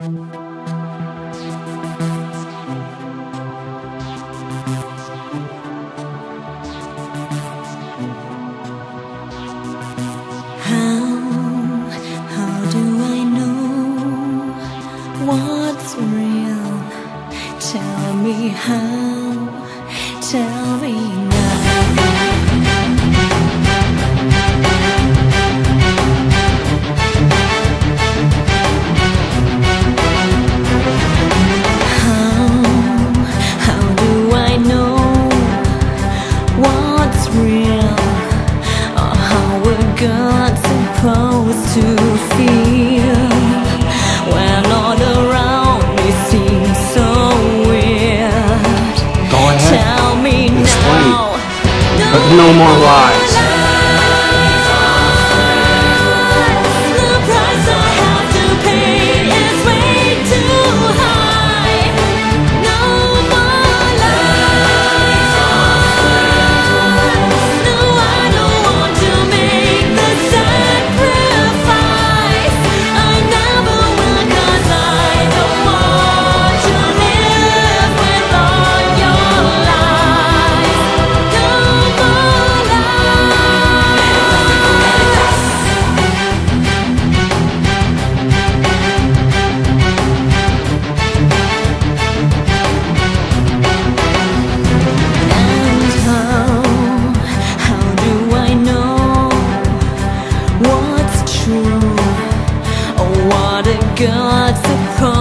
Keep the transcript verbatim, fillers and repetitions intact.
What's real? Tell me how, tell me now. How, how do I know what's real? Or how we're God supposed to feel when all around me seems so weird? Go ahead. Tell me Explain. now. But no more lies. The price I have to pay is way too high. No more lies. No, I don't want to make the sacrifice. I never will, 'cause I don't want to live with all your lies. No more lies. And how, how do I know what's true? Or what a God supposed